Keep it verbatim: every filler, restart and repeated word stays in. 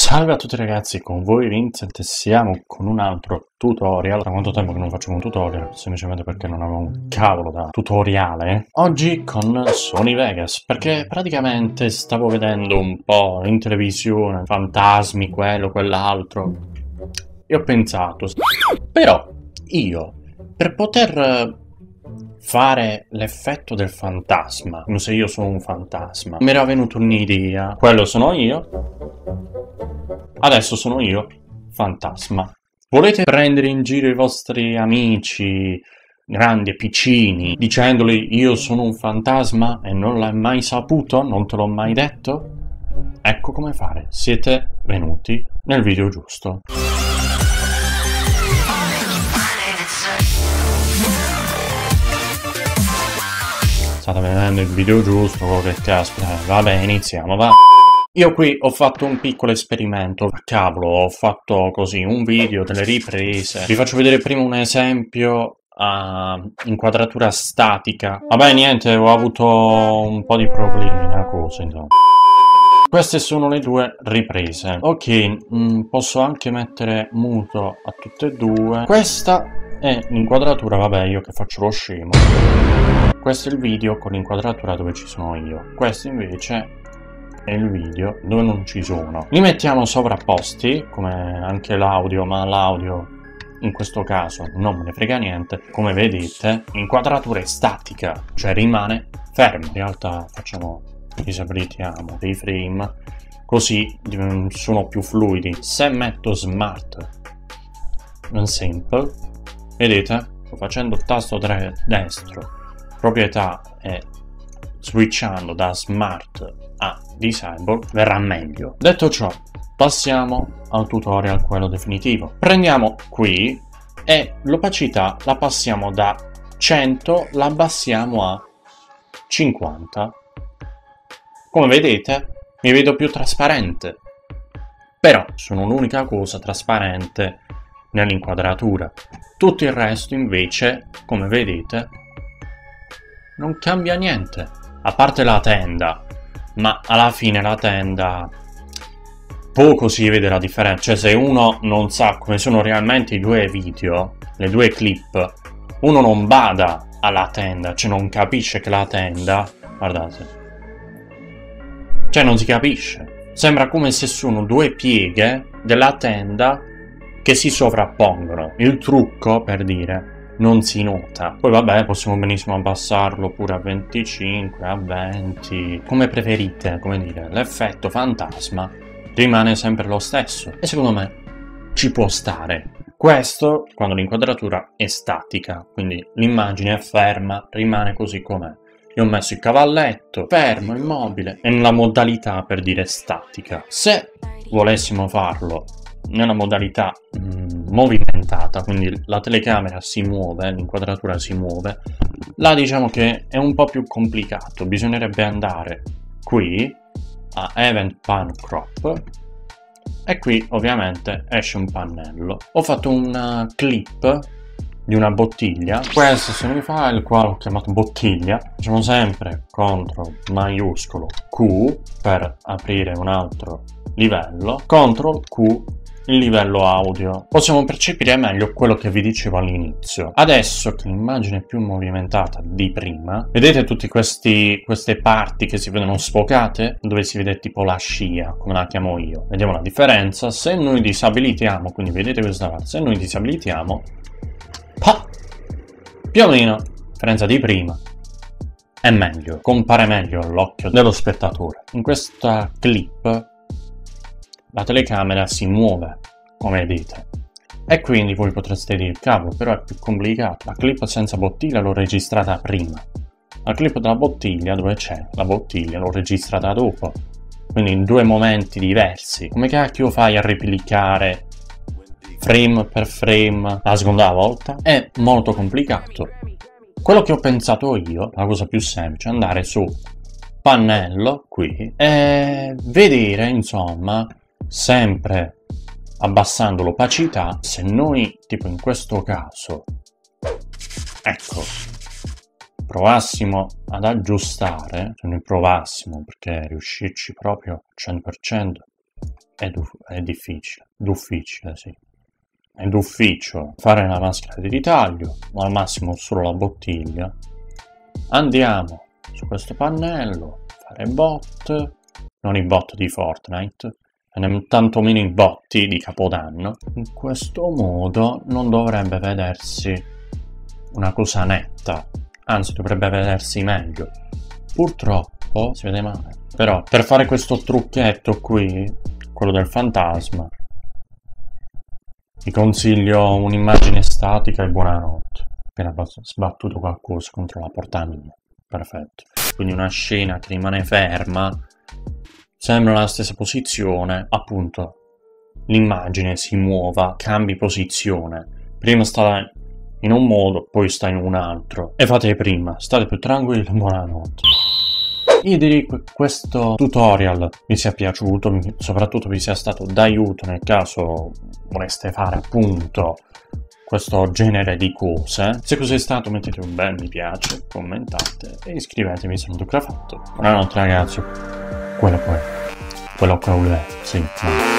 Salve a tutti ragazzi, con voi Vincent e siamo con un altro tutorial. Da quanto tempo che non facciamo un tutorial? Semplicemente perché non avevo un cavolo da tutoriale. Oggi con Sony Vegas, perché praticamente stavo vedendo un po' in televisione, fantasmi, quello, quell'altro. E ho pensato, però io, per poter fare l'effetto del fantasma, come se io sono un fantasma, mi era venuta un'idea. Quello sono io. Adesso sono io, fantasma. Volete prendere in giro i vostri amici, grandi e piccini, dicendogli io sono un fantasma e non l'hai mai saputo? Non te l'ho mai detto? Ecco come fare. Siete venuti nel video giusto. State vedendo il video giusto, che caspita. Vabbè, iniziamo, va. Io qui ho fatto un piccolo esperimento, cavolo, ho fatto così un video, delle riprese. Vi faccio vedere prima un esempio a inquadratura statica. Vabbè, niente, ho avuto un po' di problemi, una cosa, insomma. Queste sono le due riprese. Ok, mh, posso anche mettere muto a tutte e due. Questa è l'inquadratura, vabbè, io che faccio lo scemo. Questo è il video con l'inquadratura dove ci sono io. Questo invece è il video dove non ci sono. Li mettiamo sovrapposti, come anche l'audio, ma l'audio in questo caso non me ne frega niente. Come vedete, l'inquadratura è statica, cioè rimane ferma. In realtà facciamo, disabilitiamo dei frame, così sono più fluidi. Se metto smart non simple, vedete, sto facendo il tasto destro, proprietà e switchando da smart a disable verrà meglio. Detto ciò, passiamo al tutorial, quello definitivo. Prendiamo qui e l'opacità la passiamo da cento, la abbassiamo a cinquanta. Come vedete mi vedo più trasparente, però sono l'unica cosa trasparente nell'inquadratura. Tutto il resto invece, come vedete, non cambia niente, a parte la tenda, ma alla fine la tenda poco si vede la differenza. Cioè, se uno non sa come sono realmente i due video, le due clip, uno non bada alla tenda, cioè non capisce che la tenda, guardate, cioè non si capisce, sembra come se sono due pieghe della tenda che si sovrappongono. Il trucco, per dire, non si nota. Poi vabbè, possiamo benissimo abbassarlo pure a venticinque, a venti, come preferite. Come dire, l'effetto fantasma rimane sempre lo stesso e secondo me ci può stare. Questo quando l'inquadratura è statica, quindi l'immagine è ferma, rimane così com'è. Io ho messo il cavalletto fermo, immobile, e nella modalità, per dire, statica. Se volessimo farlo nella modalità mh, movimentata, quindi la telecamera si muove, l'inquadratura si muove, là diciamo che è un po' più complicato. Bisognerebbe andare qui a Event Pan Crop e qui ovviamente esce un pannello. Ho fatto una clip di una bottiglia. Questo sono i file, qua l'ho chiamato bottiglia. Facciamo sempre CTRL maiuscolo Q per aprire un altro livello, CTRL Q il livello audio. Possiamo percepire meglio quello che vi dicevo all'inizio. Adesso che l'immagine è più movimentata di prima, vedete tutte queste parti che si vedono sfocate, dove si vede tipo la scia, come la chiamo io. Vediamo la differenza. Se noi disabilitiamo, quindi vedete questa parte, se noi disabilitiamo, pa, più o meno, differenza di prima, è meglio, compare meglio all'occhio dello spettatore. In questa clip la telecamera si muove, come vedete, e quindi voi potreste dire, cavolo, però è più complicato. La clip senza bottiglia l'ho registrata prima, la clip della bottiglia, dove c'è la bottiglia, l'ho registrata dopo, quindi in due momenti diversi. Come cacchio fai a replicare frame per frame la seconda volta? È molto complicato. Quello che ho pensato io, la cosa più semplice, è andare su pannello qui e vedere, insomma, sempre abbassando l'opacità, se noi tipo in questo caso, ecco, provassimo ad aggiustare, se noi provassimo, perché riuscirci proprio al cento per cento è, è difficile, difficile, sì. È d'ufficio fare la maschera di ritaglio, o al massimo solo la bottiglia. Andiamo su questo pannello, fare bot, non i bot di Fortnite, e né tantomeno i botti di Capodanno. In questo modo non dovrebbe vedersi una cosa netta, anzi dovrebbe vedersi meglio. Purtroppo si vede male. Però per fare questo trucchetto qui, quello del fantasma, vi consiglio un'immagine statica e buonanotte. Appena sbattuto qualcosa contro la portamina. Perfetto. Quindi una scena che rimane ferma, sembra la stessa posizione, appunto l'immagine si muova, cambi posizione. Prima sta in un modo, poi sta in un altro. E fate prima, state più tranquilli, buonanotte. Io direi che questo tutorial vi sia piaciuto, soprattutto vi sia stato d'aiuto nel caso voleste fare appunto questo genere di cose. Se così è stato mettete un bel mi piace, commentate e iscrivetevi se non l'ho ancora fatto. Buonanotte ragazzi, quello poi, quello che è, sì, no.